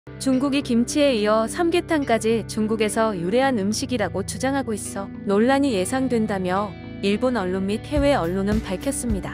중국이 김치에 이어 삼계탕까지 중국에서 유래한 음식이라고 주장하고 있어 논란이 예상된다며 일본 언론 및 해외 언론은 밝혔습니다.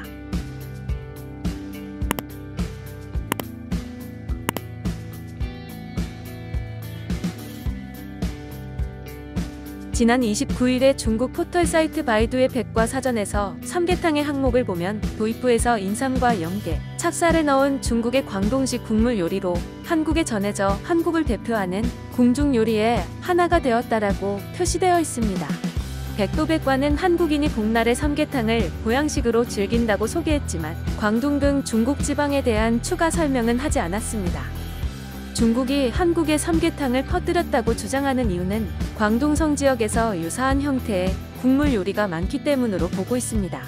지난 29일에 중국 포털 사이트 바이두의 백과사전에서 삼계탕의 항목을 보면 도입부에서 인삼과 연계, 찹쌀을 넣은 중국의 광동식 국물 요리로 한국에 전해져 한국을 대표하는 궁중 요리의 하나가 되었다라고 표시되어 있습니다. 백도백과는 한국인이 복날의 삼계탕을 보양식으로 즐긴다고 소개했지만 광동 등 중국 지방에 대한 추가 설명은 하지 않았습니다. 중국이 한국의 삼계탕을 퍼뜨렸다고 주장하는 이유는 광동성 지역에서 유사한 형태의 국물 요리가 많기 때문으로 보고 있습니다.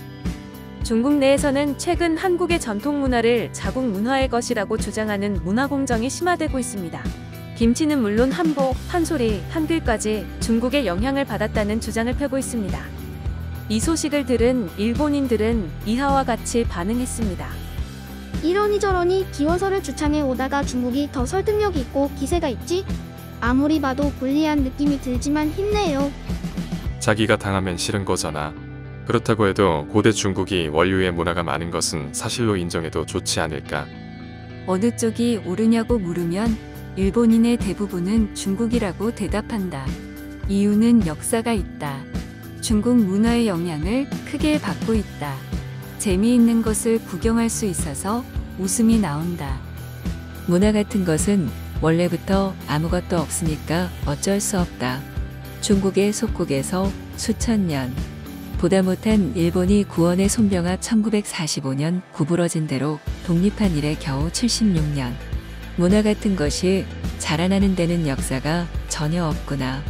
중국 내에서는 최근 한국의 전통 문화를 자국 문화의 것이라고 주장하는 문화 공정이 심화되고 있습니다. 김치는 물론 한복, 판소리, 한글까지 중국의 영향을 받았다는 주장을 펴고 있습니다. 이 소식을 들은 일본인들은 이하와 같이 반응했습니다. 이러니 저러니 기원서를 주창해 오다가 중국이 더 설득력이 있고 기세가 있지? 아무리 봐도 불리한 느낌이 들지만 힘내요. 자기가 당하면 싫은 거잖아. 그렇다고 해도 고대 중국이 원류의 문화가 많은 것은 사실로 인정해도 좋지 않을까. 어느 쪽이 옳으냐고 물으면 일본인의 대부분은 중국이라고 대답한다. 이유는 역사가 있다. 중국 문화의 영향을 크게 받고 있다. 재미있는 것을 구경할 수 있어서 웃음이 나온다. 문화 같은 것은 원래부터 아무것도 없으니까 어쩔 수 없다. 중국의 속국에서 수천 년 보다 못한 일본이 구원의 손병아 1945년 구부러진 대로 독립한 이래 겨우 76년. 문화 같은 것이 자라나는 데는 역사가 전혀 없구나.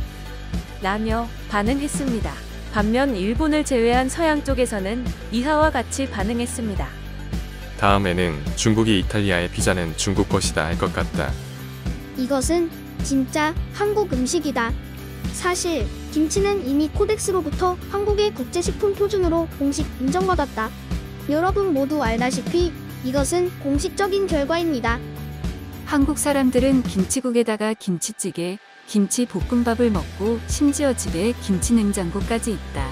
라며 반응했습니다. 반면 일본을 제외한 서양 쪽에서는 이하와 같이 반응했습니다. 다음에는 중국이 이탈리아의 피자는 중국 것이다 할 것 같다. 이것은 진짜 한국 음식이다. 사실 김치는 이미 코덱스로부터 한국의 국제식품 표준으로 공식 인정받았다. 여러분 모두 알다시피 이것은 공식적인 결과입니다. 한국 사람들은 김치국에다가 김치찌개, 김치 볶음밥을 먹고 심지어 집에 김치 냉장고까지 있다.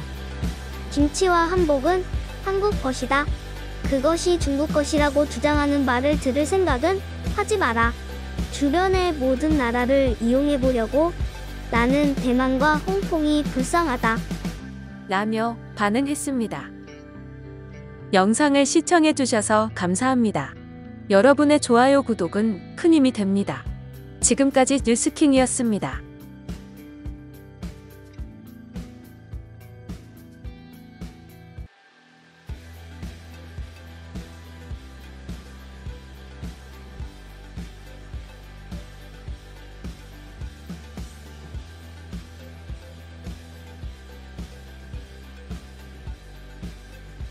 김치와 한복은 한국 것이다. 그것이 중국 것이라고 주장하는 말을 들을 생각은 하지 마라. 주변의 모든 나라를 이용해 보려고 나는 대만과 홍콩이 불쌍하다. 라며 반응했습니다. 영상을 시청해주셔서 감사합니다. 여러분의 좋아요, 구독은 큰 힘이 됩니다. 지금까지 뉴스킹이었습니다.